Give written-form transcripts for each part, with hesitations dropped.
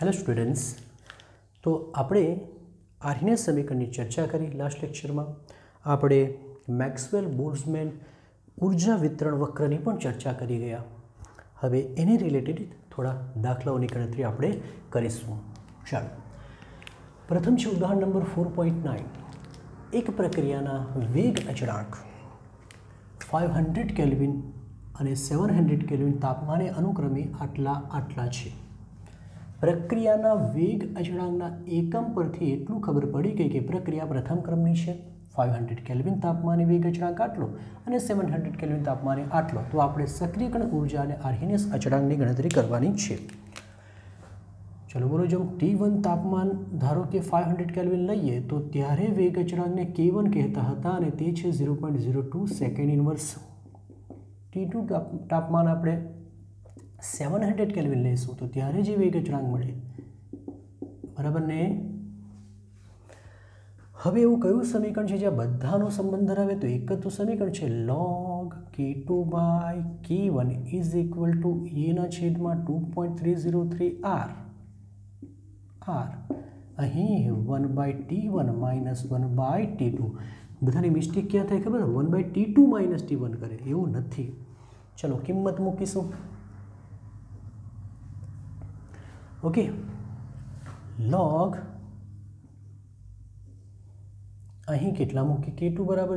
Hello students. तो આપણે આર્હિનેસ સમીકરણની ચર્ચા કરી લાસ્ટ લેક્ચરમાં। આપણે મેક્સવેલ બોલ્ટ્ઝમેન ઉર્જા વિતરણ વક્રની પણ ચર્ચા કરી ગયા। હવે એની રિલેટેડ થોડા દાખલાઓની ગણતરી આપણે કરીશું। ચાલો, પ્રથમ છે ઉદાહરણ નંબર 4.9। એક પ્રક્રિયાના વેગ અચળાંક 500 કેલ્વિન અને 700 કેલ્વિન તાપમાને અનુક્રમે આટલા છે। પ્રક્રિયાના વેગ અચળાંકના એકમ પરથી એટલું ખબર પડી ગઈ કે પ્રક્રિયા પ્રથમ ક્રમની છે। 500 કેલ્વિન તાપમાને વેગ અચળાંક આટલો અને 700 કેલ્વિન તાપમાને આટલો, તો આપણે સક્રિયકરણ ઉર્જા અને આર્હિનેસ અચળાંકની ગણતરી કરવાની છે। ચલો બોલો, જો T1 તાપમાન ધારો કે 500 કેલ્વિન લઈએ તો ત્યારે વેગ અચળાંકને K1 કહેતા હતા અને તે છે 0.02 સેકન્ડ ઇન્વર્સ। T2 તાપમાન આપણે 700 કેલ્વિન લઈશું તો ત્યારે જે વેગ અચળાંક મળે, બરાબર ને। હવે એવું કયું સમીકરણ છે જ્યાં બધાનો સંબંધ ધરાવે? તો એક જ તો સમીકરણ છે, log K2/K1 is equal to એના છેદમાં 2.303 r। અહીં 1/T1 માઇનસ 1/T2। બધાની મિસ્ટેક ક્યાં થાય ખબર? 1/T2 માઇનસ T1 કરે, એવું નથી। ચલો કિંમત મૂકીશું। ઓકે, log અહીં કેટલા મૂકી? K2 બરાબર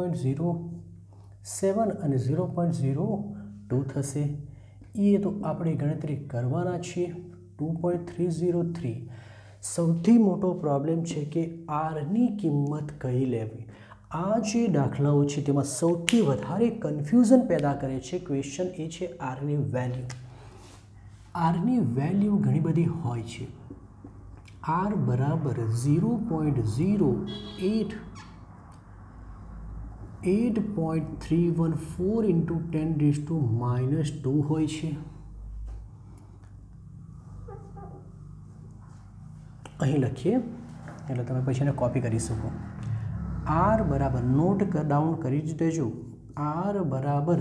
0.07 અને 0.02 થશે। એ તો આપણે ગણતરી કરવાના છીએ 2.303। સૌથી મોટો પ્રોબ્લેમ છે કે આરની કિંમત કઈ લેવી। આ જે દાખલાઓ છે તેમાં સૌથી વધારે કન્ફ્યુઝન પેદા કરે છે ક્વેશ્ચન એ છે આરની વેલ્યુ। આરની વેલ્યુ ઘણી બધી હોય છે। આર બરાબર 0.314 ઇન્ટુ 10⁻² હોય છે। અહીં લખીએ એટલે તમે પછી એને કોપી કરી શકો। આર બરાબર, નોટ ડાઉન કરી જ દેજો, આર બરાબર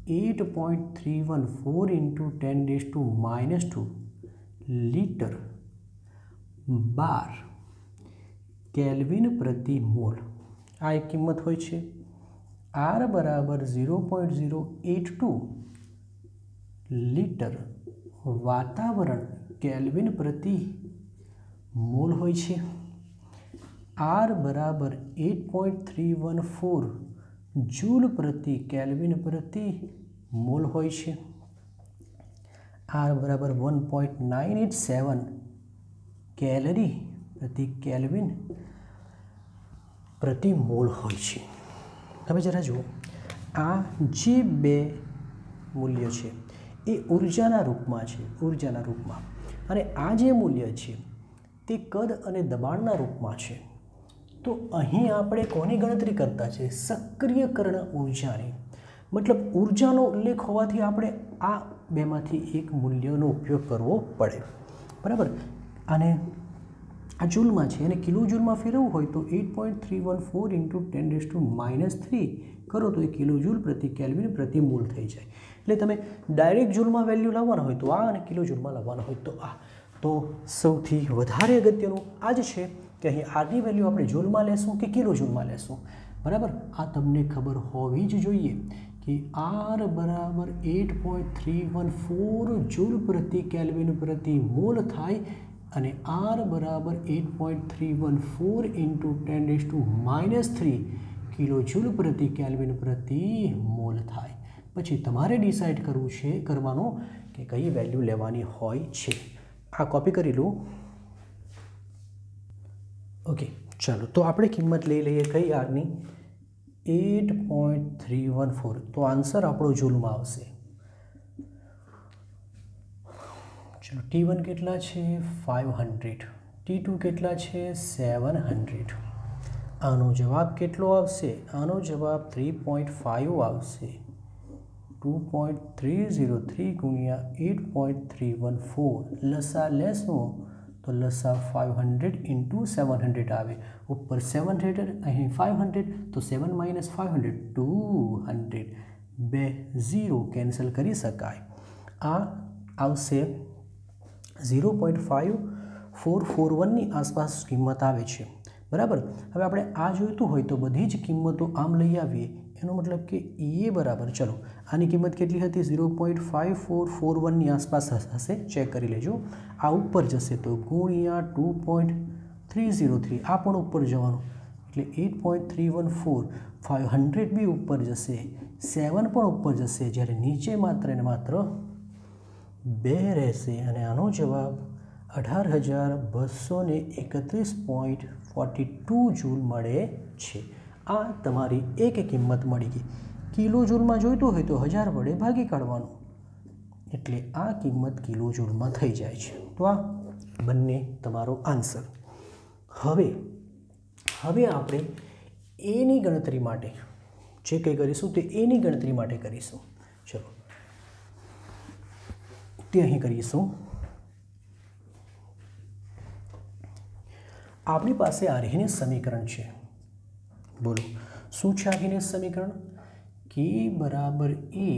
8.314 ઇન્ટુ 10⁻² લીટર બાર કેલ્વિન પ્રતિ મોલ, આ એક કિંમત હોય છે। આર બરાબર 0.082 લીટર વાતાવરણ કેલ્વિન પ્રતિ મોલ હોય છે। આર બરાબર 8.314 જૂલ પ્રતિ કેલ્વિન પ્રતિ મોલ હોય છે। આર બરાબર 1.987 કેલરી પ્રતિ કેલ્વિન પ્રતિ મોલ હોય છે। તમે જરા જુઓ, આ જે બે મૂલ્ય છે એ ઉર્જાના રૂપમાં છે, ઉર્જાના રૂપમાં, અને આ જે મૂલ્ય છે તે કદ અને દબાણના રૂપમાં છે। તો અહીં આપણે કોની ગણતરી કરતા છે? સક્રિયકરણ ઉર્જાની। મતલબ ઉર્જાનો ઉલ્લેખ હોવાથી આપણે આ બેમાંથી એક મૂલ્યનો ઉપયોગ કરવો પડે, બરાબર। અને આ જૂલમાં છે અને કિલો જૂલમાં ફેરવવું હોય તો 8.314 ઇન્ટુ 10⁻³ કરો તો એ કિલો જૂલ પ્રતિ કેલ્વિન પ્રતિ મોલ થઈ જાય। એટલે તમે ડાયરેક્ટ જૂલમાં વેલ્યુ લાવવાના હોય તો આ, અને કિલો જૂલમાં લાવવાના હોય તો આ। તો સૌથી વધારે અગત્યનું આ જ છે કે અહીં આરની વેલ્યુ આપણે જૂલમાં લેશું કે કિલો જૂલમાં લેશું, બરાબર। આ તમને ખબર હોવી જ જોઈએ કે આર બરાબર 8.314 જૂલ પ્રતિ કેલ્વિન પ્રતિ મોલ થાય અને આર બરાબર 8.314 ઇન્ટુ 10⁻³ કિલો જૂલ પ્રતિ કેલ્વિન પ્રતિ મોલ થાય। પછી તમારે ડિસાઇડ કરવાનું કે કઈ વેલ્યુ લેવાની હોય છે। આ કોપી કરી લો। ઓકે, ચાલો તો આપણે કિંમત લઈ લઈએ કઈ આરની? 8.314। તો આન્સર આપણો જૂલમાં આવશે। ચલો, T1 કેટલા છે? 500। T2 કેટલા છે? 700। આનો જવાબ કેટલો આવશે? આનો જવાબ 3.5 આવશે। 2.303 ગુણ્યા 8.314 લસા લેશું તો લસા 500 ઇન્ટુ 700 આવે। ઉપર 700, અહીં 500, તો 7 - 500 200। 2 0 કેન્સલ કરી શકાય। આ આવશે 0.5441ની આસપાસ કિંમત આવે છે, બરાબર. હવે આપણે આ જોઈતું હોય તો બધી જ કિંમતો આમ લઈ આવીએ, એનો મતલબ કે એ બરાબર, ચલો આની કિંમત કેટલી હતી? 0.5441ની આસપાસ હશે, ચેક કરી લેજો. આ ઉપર જશે તો ગુણ્યા 2.303, આ પણ ઉપર જવાનું એટલે 8.314, 500 બી ઉપર જશે, 7 પણ ઉપર જશે, જ્યારે નીચે માત્ર ને માત્ર 2 રહેશે અને આનો જવાબ 18,231.42 જૂલ મળે છે. આ તમારી એક કિંમત મળી ગઈ. કિલો જૂલમાં જોઈતું હોય તો 1000 વડે ભાગી કાઢવાનું, એટલે આ કિંમત કિલો જૂલમાં થઈ જાય છે. તો આ બંને તમારો આન્સર. હવે આપણે એની ગણતરી માટે જે કંઈ કરીશું તે એની ગણતરી માટે કરીશું. ચલો તે અહીં કરીશું. આપણી પાસે આર્હેનિયસ સમીકરણ છે. બોલો શું છે આર્હેનિયસ સમીકરણ? કે બરાબર એ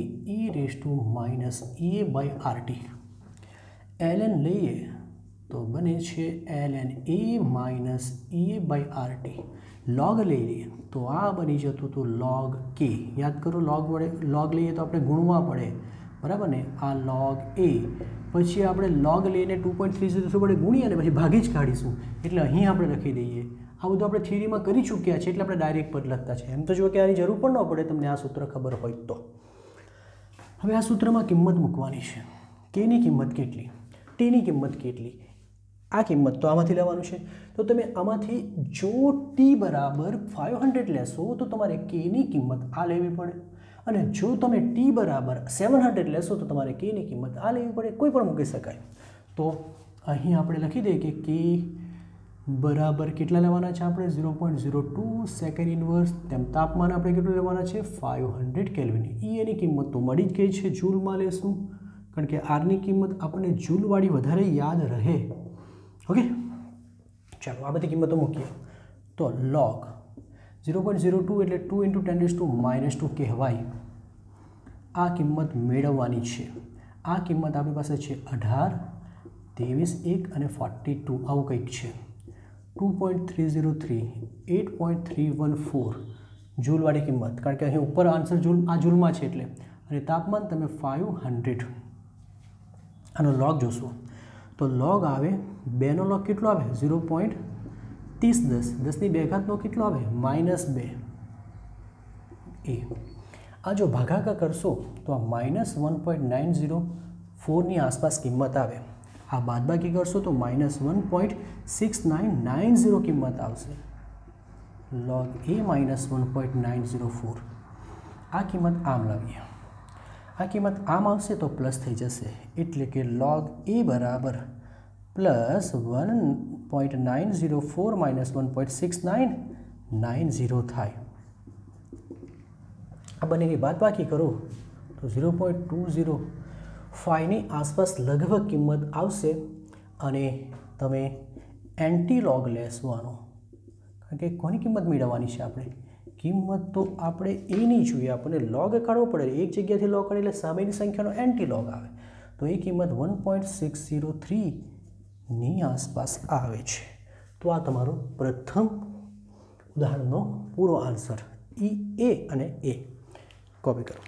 -a/RT. ln લઈએ તો બને છે ln a-a/RT. log લઈ લઈએ તો આ બની જતું હતું log k. યાદ કરો, log લઈએ તો આપણે ગુણવા પડે, બરાબર ને? આ log a, પછી આપણે log લઈને 2.303 વડે ગુણીએ અને પછી ભાગી જ કાઢીશું, એટલે અહીં આપણે લખી દઈએ. આ બધું આપણે થિયરીમાં કરી ચૂક્યા છે, એટલે આપણે ડાયરેક્ટ પદ લખતા છે. એમ તો જો કે આની જરૂર પણ ન પડે તમને આ સૂત્ર ખબર હોય તો. હવે આ સૂત્રમાં કિંમત મૂકવાની છે. કેની કિંમત કેટલી, ટીની કિંમત કેટલી, આ કિંમત તો આમાંથી લેવાનું છે. તો તમે આમાંથી જો ટી બરાબર 500 લેશો તો તમારે કેની કિંમત આ લેવી પડે, અને જો તમે ટી બરાબર 700 લેશો તો તમારે કેની કિંમત આ લેવી પડે. કોઈ પણ મૂકી શકાય. તો અહીં આપણે લખી દઈએ કે કે બરાબર કેટલા લેવાના છે આપણે? 0.02 સેકન્ડ ઇનવર્સ. તેમ તાપમાન આપણે કેટલું લેવાના છે? 500 કેલ્વિન. એની કિંમત તો મળી જ ગઈ છે, જૂલમાં લેશું, કારણ કે આરની કિંમત આપણને જૂલવાળી વધારે યાદ રહે. ઓકે, ચાલો આ બધી કિંમતો મૂકીએ. તો log 0.02 એટલે 2 × 10⁻² કહેવાય. આ કિંમત મેળવવાની છે. આ કિંમત આપણી પાસે છે 18, 23, 1 અને 42, આવું કંઈક છે. 2.303, 8.314 જૂલવાળી કિંમત, કારણ કે અહીં ઉપર આન્સર આ જૂલમાં છે એટલે. અને તાપમાન તમે 500. આનો log જોશો તો log આવે 2 નો log કેટલો આવે? 0.3010, 10ની 2 ઘાતનો કેટલો આવે? -2 એ. આ જો ભાગાકાર કરશો તો આ -1.904ની આસપાસ કિંમત આવે. આ બાદબાકી કરશો તો -1.6990 કિંમત આવશે. log a -1.904. આ કિંમત આમ લાવીએ, આ કિંમત આમ આવશે તો પ્લસ થઈ જશે, એટલે કે log a બરાબર +1.904 - 1.6990 થાય. આ બંનેની બાદબાકી કરો તો 0.205ની આસપાસ લગભગ કિંમત આવશે. અને તમે એન્ટી લોગ લેશવાનો, કારણ કે કોની કિંમત મેળવવાની છે આપણે? કિંમત તો આપણે એની જોઈએ, આપણને લોગ કાઢવો પડે. એક જગ્યાથી લોગ કાઢે એટલે સામેની સંખ્યાનો એન્ટી લોગ આવે. તો એ કિંમત 1.603ની આસપાસ આવે છે. તો આ તમારો પ્રથમ ઉદાહરણનો પૂરો આન્સર. એ અને એ કોપી કરો.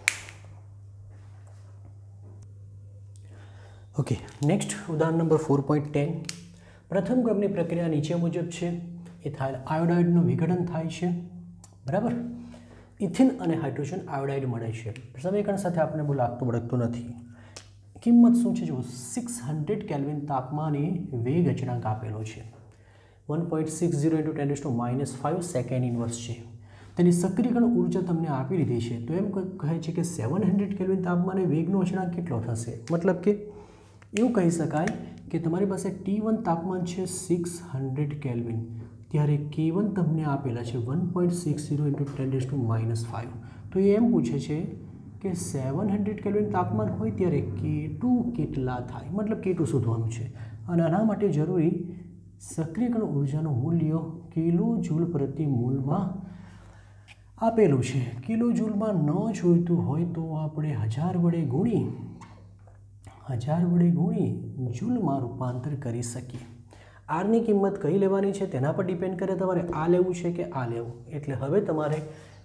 ઓકે, નેક્સ્ટ ઉદાહરણ નંબર 4.10. પ્રથમ ક્રમની પ્રક્રિયા નીચે મુજબ છે. ઇથાઇલ આયોડાઇડનું વિઘટન થાય છે, બરાબર. ઇથિન અને હાઇડ્રોજન આયોડાઇડ મળે છે. સમીકરણ સાથે આપણે બહુ લાગતું વળગતું નથી. કિંમત શું છે? જો 600 કેલ્વિન તાપમાને વેગ અચળાંક આપેલો છે. 1.60 × 10⁻5 સેકન્ડ ઇનવર્સ છે. તેની સક્રિયકરણ ઉર્જા તમને આપી દીધી છે. તો એમ કહે છે કે 700 કેલ્વિન તાપમાને વેગનો અચળાંક કેટલો થશે? મતલબ કે એવું કહી શકાય કે તમારી પાસે T1 તાપમાન છે 600 કેલ્વિન, ત્યારે K1 તમને આપેલા છે 1.60 × 10⁻5. તો એ એમ પૂછે છે કે 700 કેલ્વિન તાપમાન હોય ત્યારે K2 કેટલા થાય? મતલબ K2 શોધવાનું છે. અને આના માટે જરૂરી સક્રિયકરણ ઉર્જાનું મૂલ્ય કિલો જૂલ પ્રતિ મોલમાં આપેલું છે. કિલો જૂલમાં ન જોઈતું હોય તો આપણે 1000 વડે ગુણી 1000 વડે ગુણી જૂલમાં રૂપાંતર કરી શકીએ. આરની કિંમત કઈ લેવાની છે તેના પર ડિપેન્ડ કરે તમારે આ લેવું છે કે આ લેવું. એટલે હવે તમારે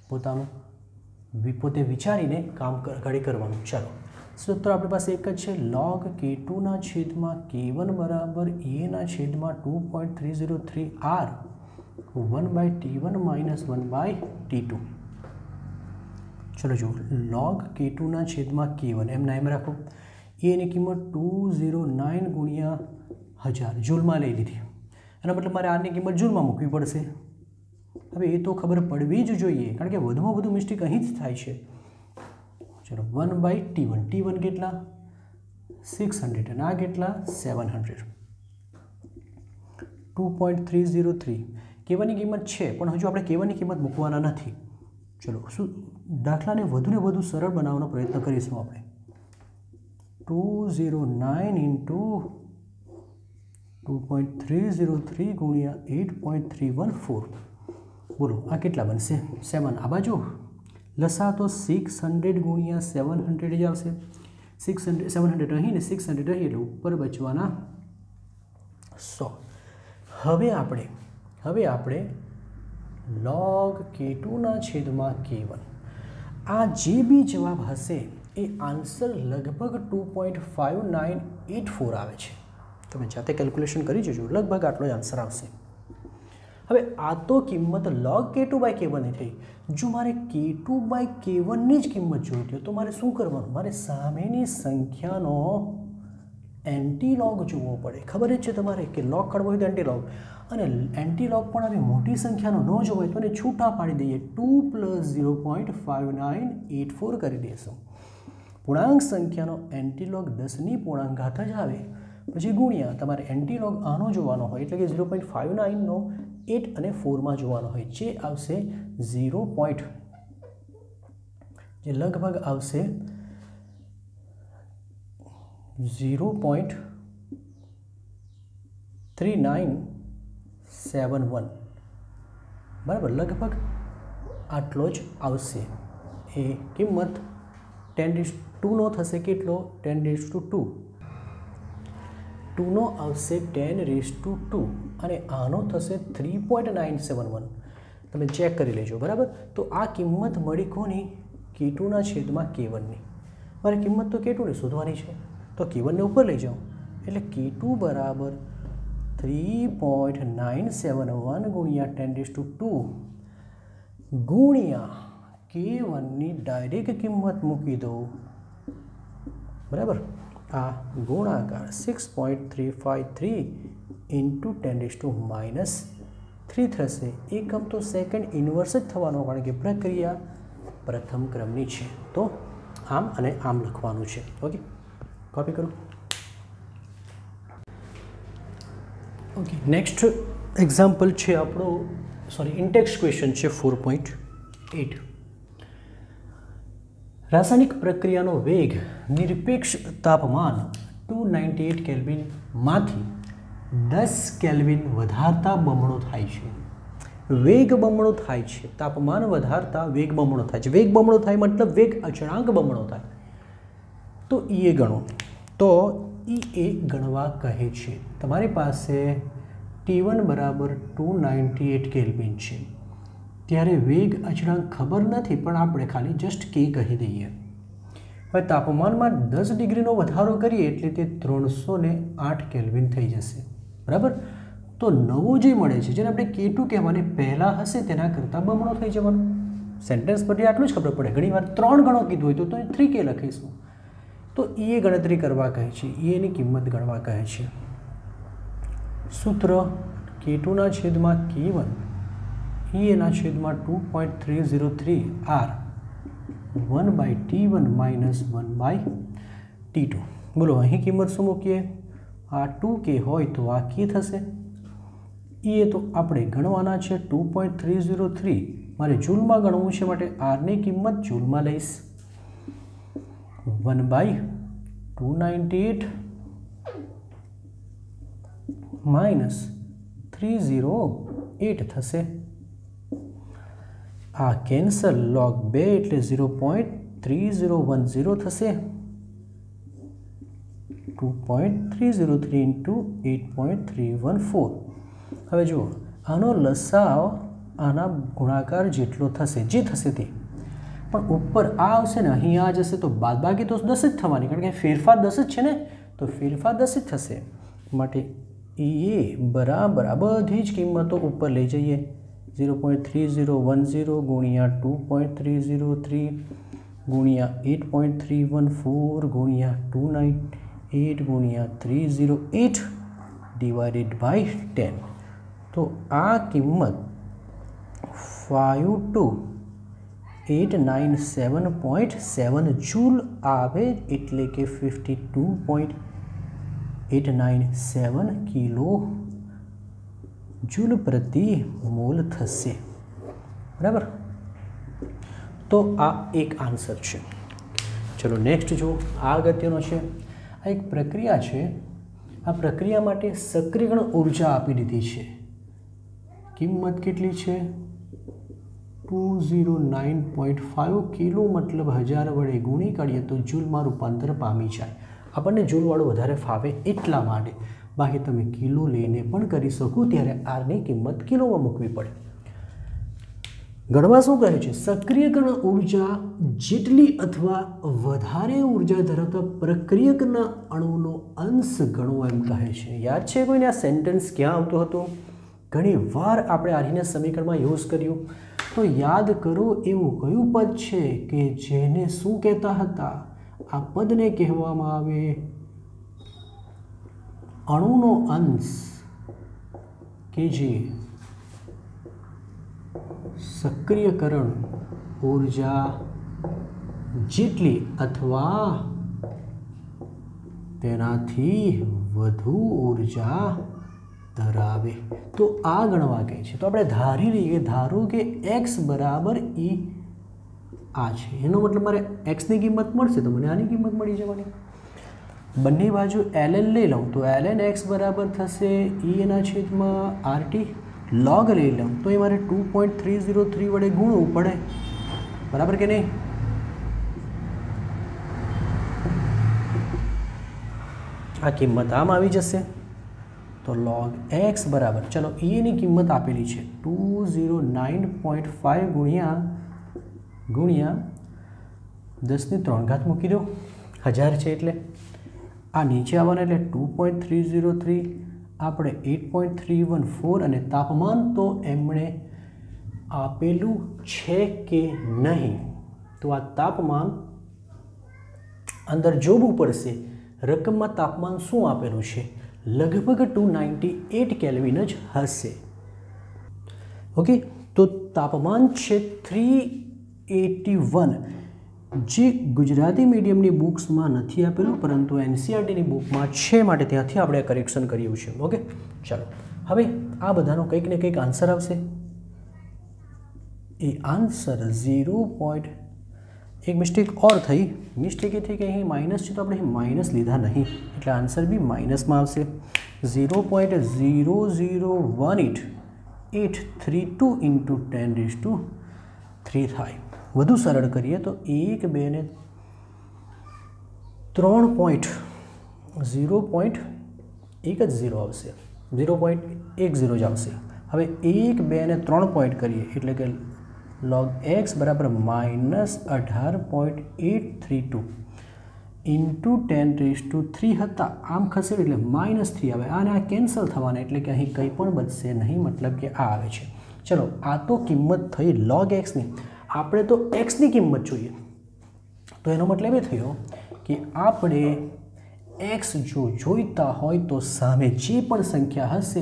પોતે વિચારીને કામ ઘડી કરવાનું. ચાલો, સૂત્ર આપણી પાસે એક જ છે, log k2 છેદમાં k1 બરાબર a છેદમાં 2.303 r 1/t1 માઇનસ 1/t2. ચલો જુઓ, log k2 છેદમાં k1 એમ રાખો. એની કિંમત 209 ગુણ્યા 1000 જૂલમાં લઈ લીધી. એના મતલબ મારે આરની કિંમત જૂલમાં મૂકવી પડશે. હવે એ તો ખબર પડવી જ જોઈએ, કારણ કે વધુમાં વધુ મિસ્ટેક અહીં જ થાય છે. ચલો 1/t1, t1 કેટલા 600 અને આ કેટલા 700. 2.303 k1 ની કિંમત છે, પણ હજુ આપણે k1 ની કિંમત મૂકવાના નથી. ચલો શું દાખલાને વધુને વધુ સરળ બનાવવાનો પ્રયત્ન કરીશું આપણે. 209 ઇન્ટુ 2.303 ગુણ્યા 8.314. બોલો આ કેટલા બનશે? 7. આ બાજુ લસા તો 600 ગુણ્યા 700 જ આવશે. 700 અહીં ને 600 અહીં, એટલે ઉપર બચવાના 100. હવે આપણે log k2 છેદમાં k1, આ જે બી જવાબ હશે એ આન્સર લગભગ 2.5984 આવે છે. તમે જાતે કેલ્ક્યુલેશન કરી જજો, લગભગ આટલો જ આન્સર આવશે. હવે આ તો કિંમત log k2/k1 ની થઈ. જો મારે k2/k1 ની જ કિંમત જોઈતી હોય તો મારે શું કરવાનું? મારે સામેની સંખ્યાનો એન્ટીલોગ જોવો પડે. ખબર જ છે તમારે કે લોગ કાઢવો હોય તો એન્ટીલોગ, અને એન્ટીલોગ પણ આવી મોટી સંખ્યાનો ન જોવાય તો એને છૂટા પાડી દઈએ. 2 + 0.5984 કરી દઈશું. પૂર્ણાંક સંખ્યાનો એન્ટીલોગ 10ની પૂર્ણાંક જ આવે, પછી ગુણ્યા તમારે એન્ટીલોગ આનો જોવાનો હોય, એટલે કે 0.59 નો 8 અને 4માં જોવાનો હોય, જે આવશે 0. જે લગભગ આવશે 0.3971. બરાબર, લગભગ આટલો જ આવશે. એ કિંમત 10⁻²નો થશે કેટલો? 10⁻². 2 નો આવશે 10⁻², અને આનો થશે 3.971. તમે ચેક કરી લેજો. બરાબર, તો આ કિંમત મળી કોની? k2 છેદમાં k1ની. મારે કિંમત તો k2 ની શોધવાની છે, તો k1 ને ઉપર લઈ જાઓ, એટલે k2 બરાબર 3.971 ગુણ્યા 10⁻² ગુણ્યા k1 ની ડાયરેક્ટ કિંમત મૂકી દો. બરાબર, આ ગુણાકાર 6.353 ઇન્ટુ 10⁻³ થશે. એકમ તો સેકન્ડ ઇન્વર્સ જ થવાનો, કારણ કે પ્રક્રિયા પ્રથમ ક્રમની છે. તો આમ અને આમ લખવાનું છે. ઓકે, કોપી કરો. ઓકે, નેક્સ્ટ એક્ઝામ્પલ છે આપણો, ઇન્ટેક્સ ક્વેશ્ચન છે 4.8. રાસાયણિક પ્રક્રિયાનો વેગ નિરપેક્ષ તાપમાન 298 કેલ્વિનમાંથી 10 કેલ્વિન વધારતા બમણો થાય છે. વેગ બમણો થાય છે, તાપમાન વધારતા વેગ બમણો થાય છે. વેગ બમણો થાય મતલબ વેગ અચળાંક બમણો થાય. તો એ ગણો. તો એ ગણવા કહે છે. તમારી પાસે T1 બરાબર 298 કેલ્વિન છે, ત્યારે વેગ અચળાંક ખબર નથી, પણ આપણે ખાલી જસ્ટ કે કહી દઈએ. હવે તાપમાનમાં 10 ડિગ્રીનો વધારો કરીએ એટલે તે 308 કેલ્વિન થઈ જશે. બરાબર, તો નવો જે મળે છે, જેને આપણે K2 કહેવાને પહેલાં હશે તેના કરતાં બમણો થઈ જવાનો. સેન્ટેન્સ પરથી આટલું જ ખબર પડે. ઘણીવાર 3 ગણો કીધું હોય તો 3k લખીશું. તો એ ગણતરી કરવા કહે છે, એની કિંમત ગણવા કહે છે. સૂત્ર K2 છેદમાં K1 એના છેદમાં 2.303 r 1/t1 માઇનસ 1/t2. બોલો અહીં કિંમત શું મૂકીએ? આ 2k હોય તો આ k થશે. એ તો આપણે ગણવાના છે 2.303. મારે જૂલમાં ગણવું છે, માટે આરની કિંમત જૂલમાં લઈશ. 1/298 માઇનસ 308 થશે. આ કેન્સલ, log 2 એટલે 0.3010 થશે. 2.303 ઇન્ટુ 8.314. હવે જુઓ, આનો લસાઅ આના ગુણાકાર જેટલો થશે, જે થશે તે, પણ ઉપર આ આવશે ને, અહીં આ જશે તો બાદબાકી તો 10 જ થવાની, કારણ કે ફેરફાર 10 જ છે ને, તો ફેરફાર 10 જ થશે. માટે એ બરાબર આ બધી જ કિંમતો ઉપર લઈ જઈએ. 0.3010 ગુણ્યા 2.303 ગુણ્યા 8.314 ગુણ્યા 298 ગુણ્યા 308 ડિવાઇડેડ બાય 10. તો આ કિંમત 52,897.7 જૂલ આવે, એટલે કે 52.897 કિલો જૂલ પ્રતિ મોલ થશે. બરાબર, તો આ એક આન્સર છે. ચલો નેક્સ્ટ જો, આ અગત્યનો છે. આ એક પ્રક્રિયા છે. આ પ્રક્રિયા માટે સક્રિયકરણ ઉર્જા આપી દીધી છે. કિંમત કેટલી છે? 209.5 કિલો, મતલબ 1000 વડે ગુણી કાઢીએ તો જૂલમાં રૂપાંતર પામી જાય. આપણને જૂલવાળું વધારે ફાવે એટલા માટે, બાકી તમે કિલો લઈને પણ કરી શકો. ત્યારે આરની કિંમત કિલોમાં મૂકવી પડે. ગણવા શું કહે છે? સક્રિયકરણ ઉર્જા જેટલી અથવા વધારે ઉર્જા ધરાવતા પ્રક્રિયકના અણુનો અંશ ગણવો એમ કહે છે. યાદ છે કોઈને આ સેન્ટેન્સ ક્યાં આવતો હતો? ઘણી વાર આપણે આરીના સમીકરણમાં યુઝ કર્યું. તો યાદ કરો, એવું કયું પદ છે કે જેને શું કહેતા હતા? આ પદને કહેવામાં આવે અણુનો અંશ, કે જે સક્રિયકરણ ઉર્જા જેટલી અથવા તેનાથી વધુ ઉર્જા ધરાવે. તો આ ગણવા કહે છે. તો આપણે ધારી લઈએ, ધારો કે x બરાબર e આ છે, એનો મતલબ મારે x ની કિંમત મળશે તો મને આની કિંમત મળી જવાની. બંને બાજુ ln લઈ લઉં તો ln x બરાબર થશે e એના છેદમાં RT. log લઈ લઉં તો એ મારે 2.303 વડે ગુણવું પડે. બરાબર કે નહીં? આ કિંમત આમ આવી જશે. તો log x બરાબર, ચલો e ની કિંમત આપેલી છે 209.5 ગુણ્યા 10³ મૂકી દો, 1000 છે એટલે આ નીચે આવવાના, એટલે 2.303, આપણે 8.314, અને તાપમાન તો એમણે આપેલું છે કે નહીં, તો આ તાપમાન અંદર જોવું પડશે. રકમમાં તાપમાન શું આપેલું છે? લગભગ 298 કેલ્વિન જ હશે. ઓકે, તો તાપમાન છે 381, જે ગુજરાતી મીડિયમની બુક્સમાં નથી આપેલું, પરંતુ NCERTની બુકમાં છે, માટે ત્યાંથી આપણે કરેક્શન કર્યું છે. ઓકે, ચાલો હવે આ બધાનો કંઈક ને કંઈક આન્સર આવશે. એ આન્સર 0. એક મિસ્ટેક ઓર થઈ. મિસ્ટેક એ થઈ કે અહીં માઇનસ છે, તો આપણે અહીં માઇનસ લીધા નહીં, એટલે આન્સર બી માઇનસમાં આવશે. 0.0018832 ઇન્ટુ 10³ થાય. વધુ સરળ કરીએ તો 1, 2 ને 3 પોઈન્ટ 0.10 આવશે, 0.10 જ આવશે. હવે 1, 2 ને 3 પોઈન્ટ કરીએ એટલે કે log x બરાબર -18.832 ઇન્ટુ 10³ હતા. આમ ખસેડ એટલે -3 આવે, આને આ કેન્સલ થવાના, એટલે કે અહીં કંઈ પણ બચશે નહીં, મતલબ કે આ આવે છે. ચલો, આ તો કિંમત થઈ log x ની. આપણે તો x ની કિંમત જોઈએ, તો એનો મતલબ એ થયો કે આપણે x જો જોઈતા હોય તો સામે જે પણ સંખ્યા હશે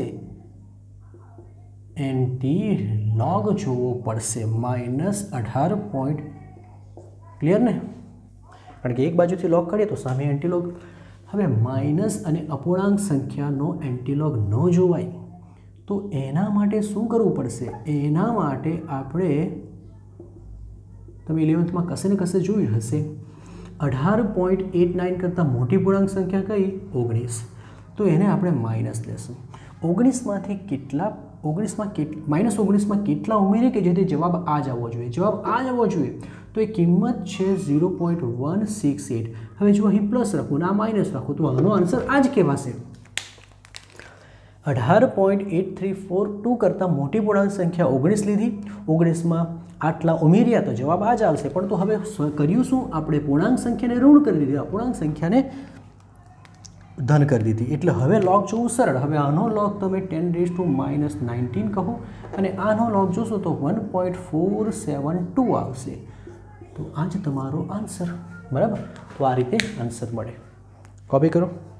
એન્ટી લોગ જોવો પડશે. -18. ક્લિયર ને? કારણ કે એક બાજુથી લોગ કરીએ તો સામે એન્ટીલોગ. હવે માઇનસ અને અપૂર્ણાંક સંખ્યાનો એન્ટીલોગ ન જોવાય, તો એના માટે શું કરવું પડશે? એના માટે આપણે, તમે 11th કશે ને કશે જોયું હશે, 18.89 કરતાં મોટી પૂર્ણાંક સંખ્યા કઈ? 19. તો એને આપણે માઇનસ લેશું. 19માંથી કેટલા -19માં કેટલા ઉમેરીએ કે જેથી જવાબ આ જ આવવો જોઈએ? જવાબ આ જ આવવો જોઈએ. તો એ કિંમત છે 0.168. હવે જો અહીં પ્લસ રાખું ને આ માઇનસ રાખું તો આનો આન્સર આ જ કહેવાશે. 18.8342 કરતાં મોટી પૂર્ણાંક સંખ્યા 19 લીધી. 19માં આટલા ઉમેર્યા તો જવાબ આ જ આવશે. પણ તો હવે કર્યું શું? આપણે પૂર્ણાંક સંખ્યાને ઋણ કરી દીધી, અપૂર્ણાંક સંખ્યાને ધન કરી દીધી. એટલે હવે લોગ જોવું સરળ. હવે આનો લોગ તમે 10⁻−19 કહો અને આનો લોગ જોશો તો 1.472 આવશે. તો આ જ તમારો આન્સર. બરાબર? તો આ રીતે આન્સર મળે. કોપી કરો.